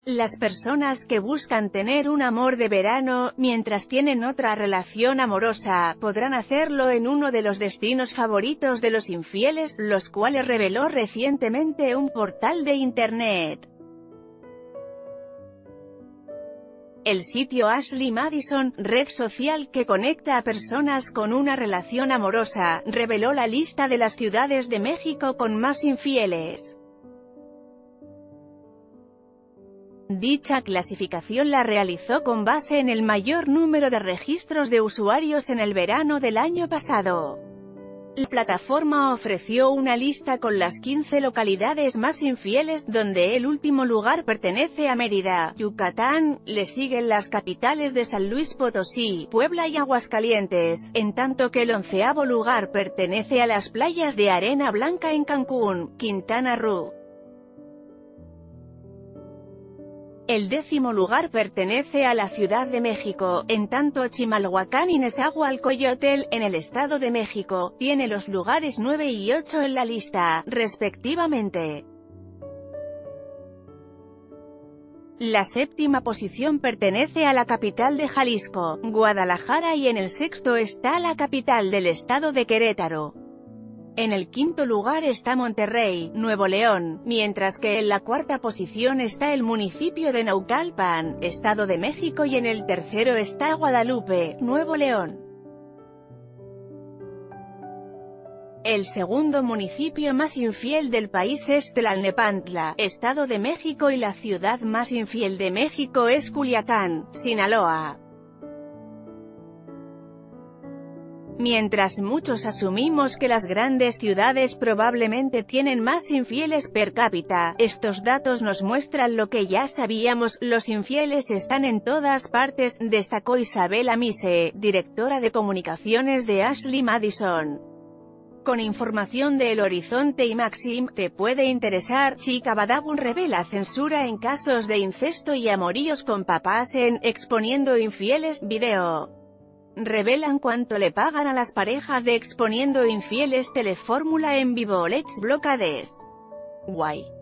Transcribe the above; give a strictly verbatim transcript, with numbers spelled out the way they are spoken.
Las personas que buscan tener un amor de verano, mientras tienen otra relación amorosa, podrán hacerlo en uno de los destinos favoritos de los infieles, los cuales reveló recientemente un portal de internet. El sitio Ashley Madison, red social que conecta a personas con una relación amorosa, reveló la lista de las ciudades de México con más infieles. Dicha clasificación la realizó con base en el mayor número de registros de usuarios en el verano del año pasado. La plataforma ofreció una lista con las quince localidades más infieles, donde el último lugar pertenece a Mérida, Yucatán. Le siguen las capitales de San Luis Potosí, Puebla y Aguascalientes, en tanto que el onceavo lugar pertenece a las playas de Arena Blanca en Cancún, Quintana Roo. El décimo lugar pertenece a la Ciudad de México, en tanto Chimalhuacán y Nezahualcóyotl, en el Estado de México, tiene los lugares nueve y ocho en la lista, respectivamente. La séptima posición pertenece a la capital de Jalisco, Guadalajara, y en el sexto está la capital del estado de Querétaro. En el quinto lugar está Monterrey, Nuevo León, mientras que en la cuarta posición está el municipio de Naucalpan, Estado de México, y en el tercero está Guadalupe, Nuevo León. El segundo municipio más infiel del país es Tlalnepantla, Estado de México, y la ciudad más infiel de México es Culiacán, Sinaloa. Mientras muchos asumimos que las grandes ciudades probablemente tienen más infieles per cápita, estos datos nos muestran lo que ya sabíamos: los infieles están en todas partes, destacó Isabel Amise, directora de comunicaciones de Ashley Madison. Con información de El Horizonte y Maxim, te puede interesar. Chica Badabun revela censura en casos de incesto y amoríos con papás en Exponiendo Infieles, video. Revelan cuánto le pagan a las parejas de Exponiendo Infieles. Telefórmula en vivo. Let's Blockades. Guay.